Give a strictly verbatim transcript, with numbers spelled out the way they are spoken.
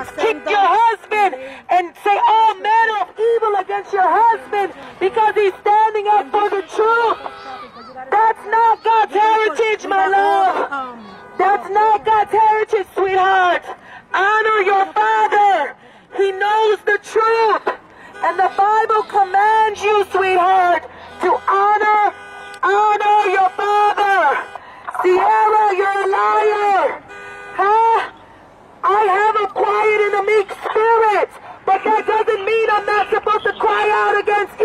just kick your husband and say all manner of evil against your husband because he's standing up for the truth. That's not God's heritage, my love. That's not God's heritage, sweetheart. Honor your father. He knows the truth. And the Bible commands you, sweetheart, to honor, honor your father. Sierra, you're a liar. Huh? I have a quiet and a meek spirit, but that doesn't mean I'm not supposed to cry out against